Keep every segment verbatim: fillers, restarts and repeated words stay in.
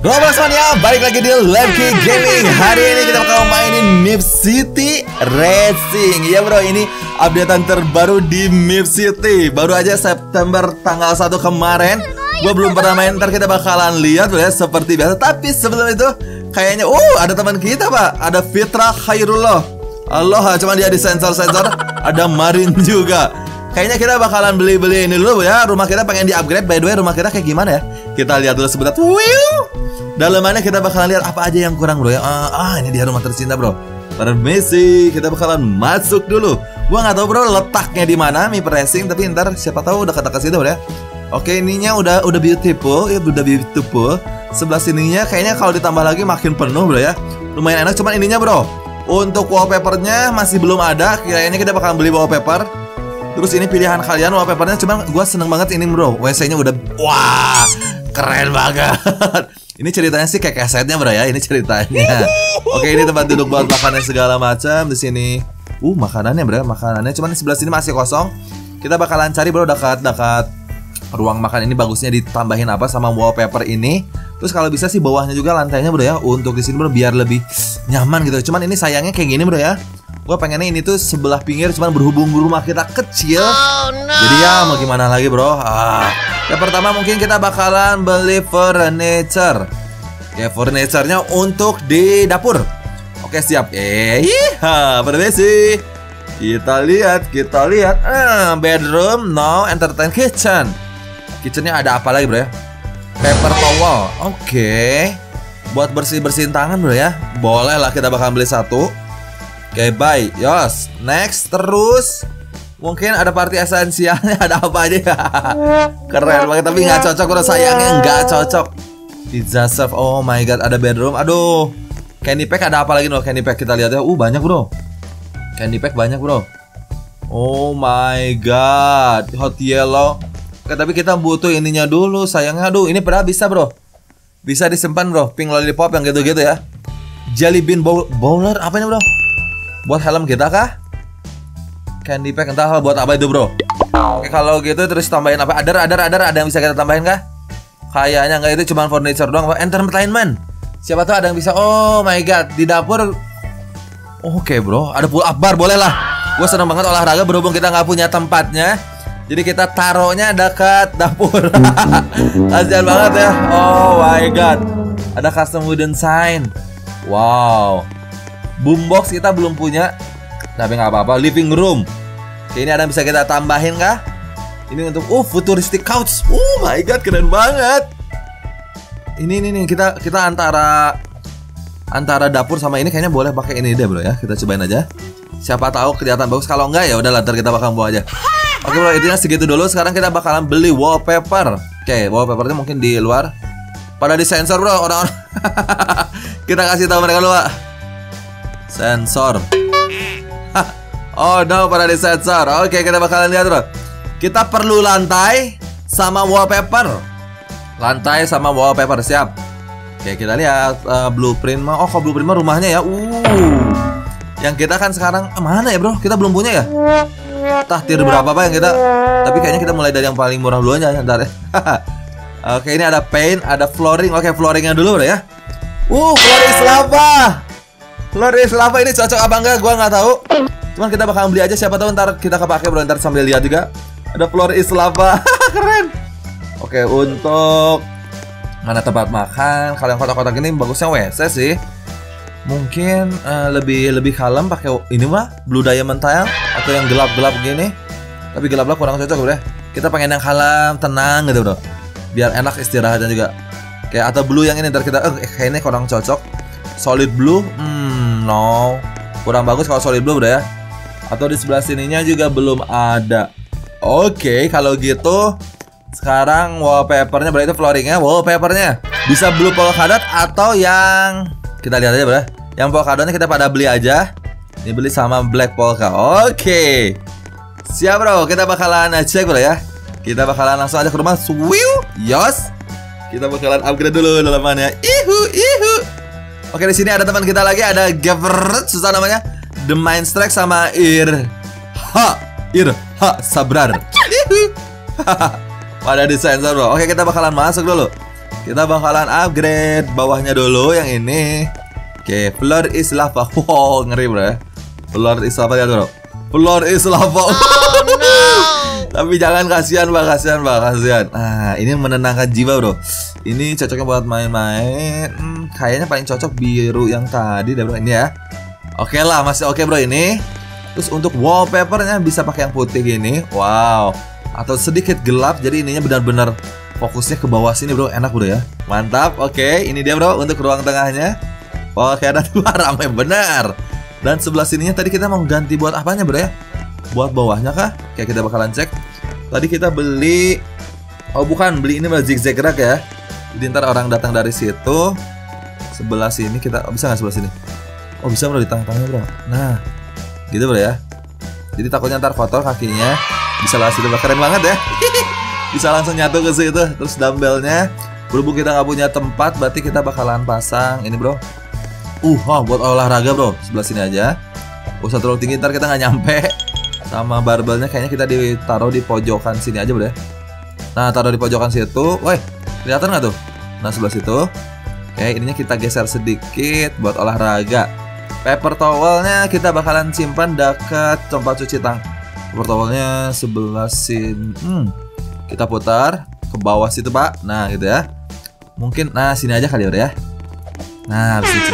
Roblox Mania, balik lagi di Lemki Gaming. Hari ini kita bakal mainin Map City Racing. Ya bro, ini updatean terbaru di Map City. Baru aja September tanggal satu kemarin. Gue belum pernah main, ntar kita bakalan lihat ya seperti biasa. Tapi sebelum itu, kayaknya oh ada teman kita pak, ada Fitra Khairullah. Allah, cuma dia di sensor-sensor. Ada Marin juga. Kayaknya kita bakalan beli-beli ini dulu ya. Rumah kita pengen di-upgrade. By the way, rumah kita kayak gimana ya? Kita lihat dulu sebentar. Wiu. Dalamannya kita bakalan lihat apa aja yang kurang bro ya. Ah, ah ini dia rumah tercinta bro. Permisi, kita bakalan masuk dulu. Gua nggak tahu bro letaknya di mana Mi Racing, tapi ntar siapa tahu udah dekat situ bro ya. Oke, ininya udah udah beautiful ya, udah beautiful. Sebelah sininya kayaknya kalau ditambah lagi makin penuh bro ya. Lumayan enak, cuman ininya bro. Untuk wallpapernya masih belum ada. Kayaknya kita bakalan beli wallpaper. Terus ini pilihan kalian wallpapernya, cuman gue seneng banget ini bro. W C-nya udah wah keren banget. Ini ceritanya sih kayak kasetnya bro ya. Ini ceritanya. Oke, ini tempat duduk buat makannya segala macam di sini. Uh makanannya bro, makanannya. Cuman di sebelah sini masih kosong. Kita bakalan cari bro dekat-dekat ruang makan ini bagusnya ditambahin apa sama wallpaper ini. Terus kalau bisa sih bawahnya juga lantainya bro ya. Untuk di sini bro biar lebih nyaman gitu. Cuman ini sayangnya kayak gini bro ya. Gue pengennya ini tuh sebelah pinggir, cuman berhubung rumah kita kecil. Oh, no. Jadi ya mau gimana lagi bro. ah. Yang pertama mungkin kita bakalan beli furniture. Ya furniture-nya untuk di dapur. Oke siap. Eh, iya, permisi. Kita lihat, kita lihat. ah, Bedroom, no, entertain kitchen. Kitchennya ada apa lagi bro ya? Paper towel. Oke. Buat bersih-bersihin tangan bro ya. Boleh lah kita bakalan beli satu. Oke, okay, bye. Yos, next terus. Mungkin ada party esensialnya, ada apa aja ya. Keren banget, tapi nggak cocok bro, sayangnya nggak cocok. Pizza serve, oh my god, ada bedroom. Aduh, candy pack ada apa lagi loh? Candy pack kita lihat ya. Uh banyak bro. Candy pack banyak bro. Oh my god, hot yellow. Oke, tapi kita butuh ininya dulu. Sayangnya, aduh, ini padahal bisa bro. Bisa disimpan bro, pink lollipop yang gitu-gitu ya. Jelly bean bowl bowler, apa ini bro? Buat helm kita kah? Candy pack entah buat apa itu bro. Oke kalau gitu terus tambahin apa? Ada ada ada ada yang bisa kita tambahin kah? Kayaknya enggak, itu cuma furniture doang. Entertainment. Siapa tahu ada yang bisa. Oh my god, di dapur. Oke bro, ada pull up bar, boleh lah. Gue seneng banget olahraga berhubung kita nggak punya tempatnya. Jadi kita taruhnya dekat dapur. Kasian banget ya. Oh my god. Ada custom wooden sign. Wow. Boombox kita belum punya, tapi nggak apa-apa. Living room. Oke, ini ada yang bisa kita tambahin kah? Ini untuk uh futuristic couch. Oh my god, keren banget. Ini ini nih kita kita antara antara dapur sama ini kayaknya boleh pakai ini deh bro ya. Kita cobain aja. Siapa tahu kelihatan bagus. Kalau enggak ya udah lantar kita bakal bawa aja. Oke bro, intinya segitu dulu. Sekarang kita bakalan beli wallpaper. Oke, wallpapernya mungkin di luar. Pada di sensor bro orang-orang. Kita kasih tahu mereka dulu pak. Sensor. Hah. Oh no, pada di sensor. Oke, kita bakalan lihat bro. Kita perlu lantai sama wallpaper. Lantai sama wallpaper, siap. Oke, kita lihat uh, blueprint mah. Oh, kok blueprint mah rumahnya ya. Uh. Yang kita kan sekarang eh, mana ya bro? Kita belum punya ya. Entah tier berapa apa yang kita. Tapi kayaknya kita mulai dari yang paling murah dulu aja ntar ya. Oke, ini ada paint, ada flooring. Oke, flooringnya dulu bro ya. Uh, flooring lava. Flores lava ini cocok apa enggak? Gua nggak tahu. Cuman kita bakal beli aja, siapa tahu ntar kita kepake bro. Ntar sambil lihat juga. Ada Flores lava. Keren. Oke, untuk mana tempat makan? Kalau yang kotak-kotak ini bagusnya W C sih. Mungkin uh, lebih lebih kalem pakai ini mah blue diamond tile atau yang gelap-gelap gini. Tapi gelap-gelap kurang cocok bro. Kita pengen yang kalem, tenang gitu bro. Biar enak istirahatnya juga. Kayak atau blue yang ini ntar kita eh kayaknya kurang cocok. Solid blue, hmm, no, kurang bagus kalau solid blue udah ya. Atau di sebelah sininya juga belum ada. Oke, kalau gitu sekarang wallpapernya berarti flooringnya, wallpapernya bisa blue polka dot atau yang kita lihat aja bro. Yang polka dotnya kita pada beli aja. Ini beli sama black polka. Oke, siap bro. Kita bakalan cek bro ya. Kita bakalan langsung aja ke rumah. Swiu, yos. Kita bakalan upgrade dulu dalamannya. Ihu, ihu. Oke, di sini ada teman kita lagi, ada Gavert, susah namanya. The Mind Strike sama Ir Ha, Ir Ha Sabrar. Pada di sensor bro. Oke, kita bakalan masuk dulu. Kita bakalan upgrade bawahnya dulu yang ini. Oke, floor is lava. Wow, ngeri bro ya. Floor is lava ya bro. Floor is lava. Oh, no. Tapi jangan, kasihan bang, kasihan bang, kasihan. Nah, ini menenangkan jiwa bro. Ini cocoknya buat main-main. Hmm, kayaknya paling cocok biru yang tadi deh bro. Ini ya. Oke lah, masih oke bro ini. Terus untuk wallpapernya bisa pakai yang putih gini. Wow. Atau sedikit gelap, jadi ininya benar-benar fokusnya ke bawah sini bro, enak bro ya. Mantap, oke, ini dia bro untuk ruang tengahnya. Oke, ada dua, ramai benar. Dan sebelah sininya tadi kita mau ganti buat apanya bro ya? Buat bawahnya kah? Kayak kita bakalan cek. Tadi kita beli, oh bukan, beli ini bro, zigzag rack ya. Jadi ntar orang datang dari situ. Sebelah sini kita, oh bisa nggak sebelah sini? Oh bisa bro, di tengah-tengahnya bro. Nah, gitu bro ya. Jadi takutnya ntar kotor kakinya. Bisa lah situ, keren banget ya. Bisa langsung nyatu ke situ. Terus dumbbellnya, berhubung kita nggak punya tempat, berarti kita bakalan pasang ini bro. Uh, oh, buat olahraga bro. Sebelah sini aja. Usah terlalu tinggi, ntar kita nggak nyampe. Sama barbelnya kayaknya kita ditaruh di pojokan sini aja bro ya. Nah, taruh di pojokan situ. Woi, kelihatan nggak tuh? Nah, sebelah situ. Oke, ininya kita geser sedikit buat olahraga. Paper towelnya kita bakalan simpan dekat tempat cuci tangan. Paper towelnya sebelah sini. Hmm. Kita putar ke bawah situ pak. Nah gitu ya. Mungkin, nah sini aja kali ya. Nah situ.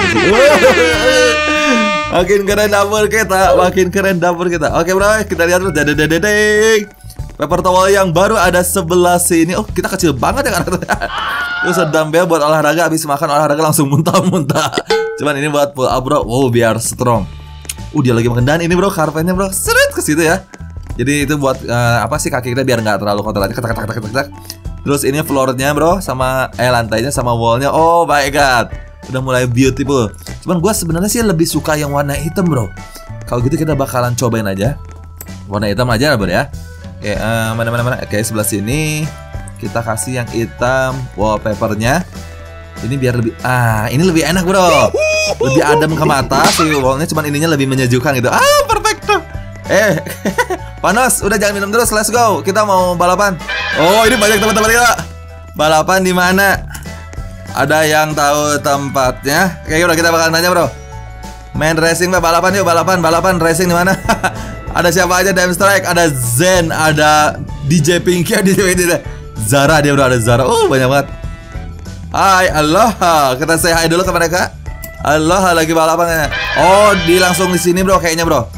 Makin keren dapur kita. Makin keren dapur kita. Oke bro, kita lihat dulu. Dadadadadeng. Paper towel yang baru ada sebelah sini. Oh kita kecil banget ya karakternya. Terus dumbbell buat olahraga. Habis makan olahraga langsung muntah-muntah. Cuman ini buat pull up bro. Wow biar strong. Uh dia lagi makan. Dan ini bro karpetnya bro. Seret ke situ ya. Jadi itu buat uh, apa sih kaki kita biar nggak terlalu kotor aja. Ketak, ketak, ketak, ketak. Terus ini floornya bro, sama eh lantainya sama wallnya. Oh my god, udah mulai beautiful. Cuman gue sebenarnya sih lebih suka yang warna hitam bro. Kalau gitu kita bakalan cobain aja warna hitam aja bro ya. Oke, uh, mana mana mana. Oke sebelah sini kita kasih yang hitam wallpapernya. Ini biar lebih ah ini lebih enak bro. Lebih adem ke mata sih wallnya. Cuman ininya lebih menyejukkan gitu. Ah perfect tuh. Eh, Panos, udah jangan minum terus, let's go. Kita mau balapan. Oh, ini banyak teman-teman kita. Balapan di mana? Ada yang tahu tempatnya? Oke, udah kita bakalan nanya, bro. Main racing, balapan yuk, balapan, balapan racing di mana? Ada siapa aja? Dem Strike, ada Zen, ada D J Pinky, D J Pinky, Zara dia bro, ada Zara. Oh, banyak banget. Hai, aloha. Kita say hi dulu ke mereka. Aloha, lagi balapan ya. Oh, di langsung di sini, bro, kayaknya, bro.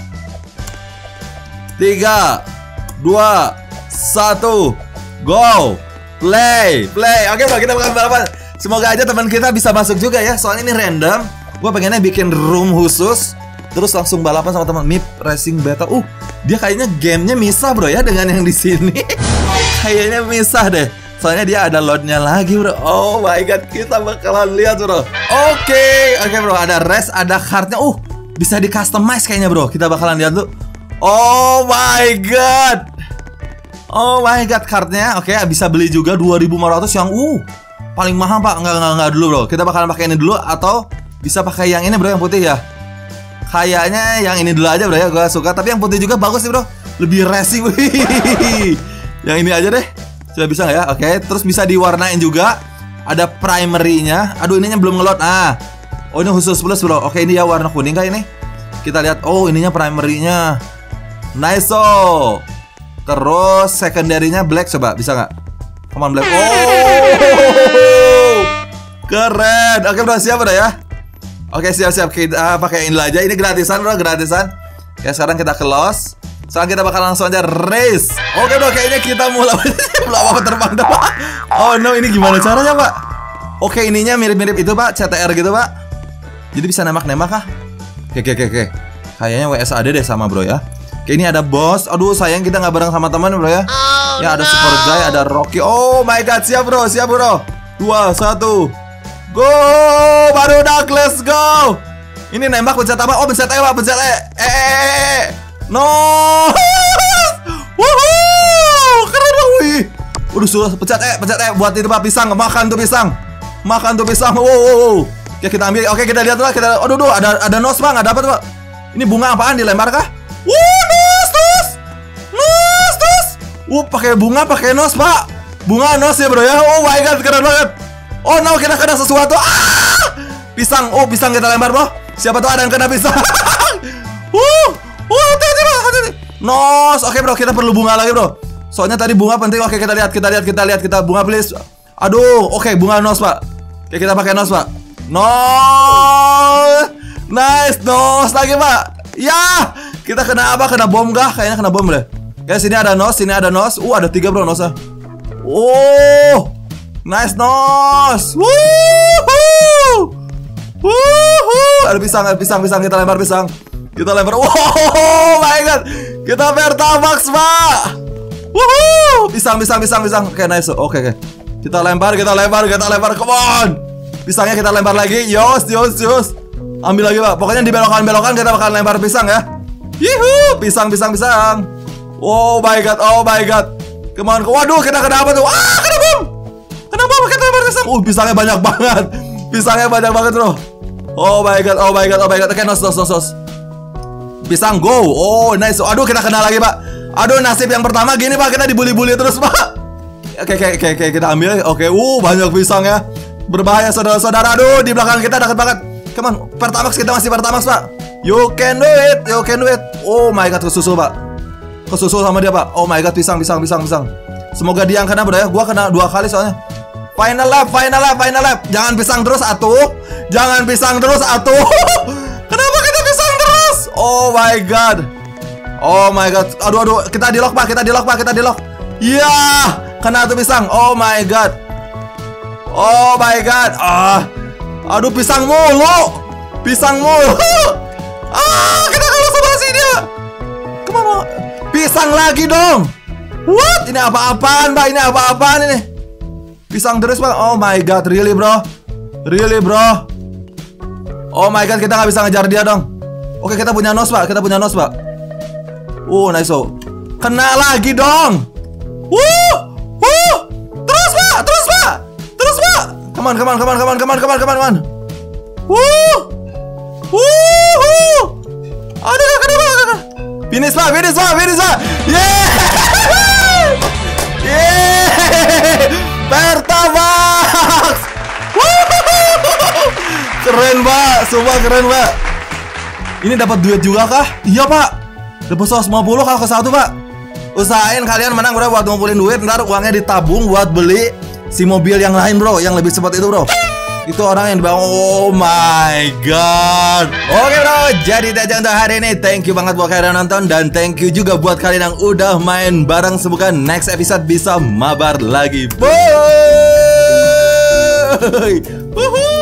Tiga, dua, satu, go, play, play. Oke bro, kita bakal balapan. Semoga aja teman kita bisa masuk juga ya. Soalnya ini random. Gue pengennya bikin room khusus, terus langsung balapan sama teman. Mip Racing Beta. Uh, dia kayaknya gamenya misah bro ya dengan yang di sini. Kayaknya misah deh. Soalnya dia ada loadnya lagi bro. Oh my god, kita bakalan lihat bro. Oke, okay. oke okay, bro. Ada race, ada cardnya. Uh, bisa di customize kayaknya bro. Kita bakalan lihat tuh. Oh my god. Oh my god cardnya. Oke okay, bisa beli juga dua ribu lima ratus yang uh paling mahal pak. Enggak, enggak, enggak dulu bro. Kita bakalan pakai ini dulu. Atau bisa pakai yang ini bro, yang putih ya. Kayaknya yang ini dulu aja bro ya. Gue suka. Tapi yang putih juga bagus sih bro. Lebih racing. Yang ini aja deh. Coba bisa nggak ya? Oke okay. Terus bisa diwarnain juga. Ada primary-nya. Aduh ininya belum ngelot. Ah. Oh ini khusus plus bro. Oke okay, ini ya warna kuning kah ini? Kita lihat. Oh ininya primary-nya. Nice oh. Terus secondary-nya black coba bisa nggak? Come on black. Oh. Keren. Oke bro siap bro ya. Oke siap-siap kita uh, pakai ini aja. Ini gratisan bro, gratisan. Ya sekarang kita close. Sekarang kita bakal langsung aja race. Oke bro kayaknya kita mulai. Belum apa terbang dah pak. Oh no ini gimana caranya pak? Oke ininya mirip-mirip itu pak, C T R gitu pak. Jadi bisa nembak-nembak kah? Oke oke oke. Kayaknya W S A D deh sama bro ya. Oke ini ada bos. Aduh sayang kita nggak bareng sama teman bro ya. Oh, ya ada no. Super Guy, ada Rocky. Oh my god siap bro, siap bro. Dua, satu, go. Baru dak, let's go. Ini nembak pencet apa? Oh pencet E pak, pencet E. Eh, no. Woohoo, keren dong wih. Udah sudah pencet E, pencet E buat itu pak pisang. Makan tuh pisang, makan tuh pisang. Wow, wow, wow. Oke kita ambil. Oke kita lihat lah. Kita. Aduh, aduh ada ada nos pak, nggak dapat pak. Ini bunga apaan dilempar kah? Wuh, nos, nos, nos, nos. Wuh, pakai bunga, pakai nos, pak. Bunga nos ya bro ya. Oh my god, keren banget. Oh no, kita kena sesuatu. Ah! Pisang, oh pisang kita lempar bro. Siapa tahu ada yang kena pisang. uh, uh, hati-hati bro, hati-hati. Nos, oke bro, kita perlu bunga lagi bro. Soalnya tadi bunga penting. Oke, kita lihat, kita lihat, kita lihat, kita bunga please. Aduh, oke bunga nos pak. Oke, kita pakai nos pak. Nos, nice nos lagi pak. Ya, kita kena apa? Kena bom kah? Kayaknya kena bom deh. Ya sini ada nos, sini ada nos. Uh, ada tiga bro nosnya. Oh, nice nos. Woohoo, woohoo. Ada pisang, ada pisang, pisang. Kita lempar pisang. Kita lempar. Wow, my god. Kita Pertamax pak. Woohoo, pisang, pisang, pisang, pisang. Oke, nice. Oke, oke. Kita lempar, kita lempar, kita lempar. Come on. Pisangnya kita lempar lagi. Yos, yos, yos. Ambil lagi pak. Pokoknya di belokan-belokan kita bakal lempar pisang ya. Yuhu, pisang, pisang, pisang. Oh my god, oh my god. Kemana? Waduh, kita kena apa tuh? Ah, kena bom. Kena bom, kita lempar pisang. Uh, pisangnya banyak banget. Pisangnya banyak banget bro. Oh my god, oh my god, oh my god. Oke, nos, nos, nos, nos. Pisang go. Oh nice. Aduh, kita kena lagi pak. Aduh, nasib yang pertama gini pak. Kita dibully-bully terus pak. Oke, oke, oke, oke, kita ambil. Oke, uh, banyak pisang ya. Berbahaya saudara-saudara. Aduh, di belakang kita dekat banget. Come on, Pertamax, kita masih Pertamax pak. You can do it, you can do it. Oh my god, kesusul pak. Kesusul sama dia pak. Oh my god, pisang, pisang, pisang, pisang. Semoga dia yang kena bro ya. Gua kena dua kali soalnya. Final lap, final lap, final lap. Jangan pisang terus atuh. Jangan pisang terus atuh. Kenapa kita pisang terus? Oh my god. Oh my god. Aduh, aduh, kita di lock pak, kita di lock pak, kita di lock. Iya, kena tuh pisang. Oh my god. Oh my god. Ah. Aduh, pisang mulu. Pisang mulu. Ah, kita kalah sama si dia. Kemana? Pisang lagi dong. What? Ini apa-apaan, Mbak? Ini apa-apaan ini? Pisang terus, Pak. Oh my god, really, bro? Really, bro? Oh my god, kita nggak bisa ngejar dia dong. Oke, kita punya nos, Pak. Kita punya nos, Pak. Oh, nice. Oh. Kena lagi dong. Wuh! Wuh! Terus, Pak. Terus, Pak. Terus, Pak. Come on, come on, come on, come on, come on, come on, come on, come on. Wuh! Wuh! Aduh, kenapa? Finish pak, finish pak, finish pak. Yeah! Yeah! Pertamax! Keren pak, sumpah keren pak. Ini dapat duit juga kah? Iya pak. Dapat seratus lima puluh kalau ke satu pak. Usahain kalian menang bro buat ngumpulin duit. Ntar uangnya ditabung buat beli si mobil yang lain bro, yang lebih cepat itu bro. Itu orang yang dibangun. Oh my god. Oke bro, jadi itu aja untuk hari ini. Thank you banget buat kalian yang nonton. Dan thank you juga buat kalian yang udah main bareng. Semoga next episode bisa mabar lagi. Bye.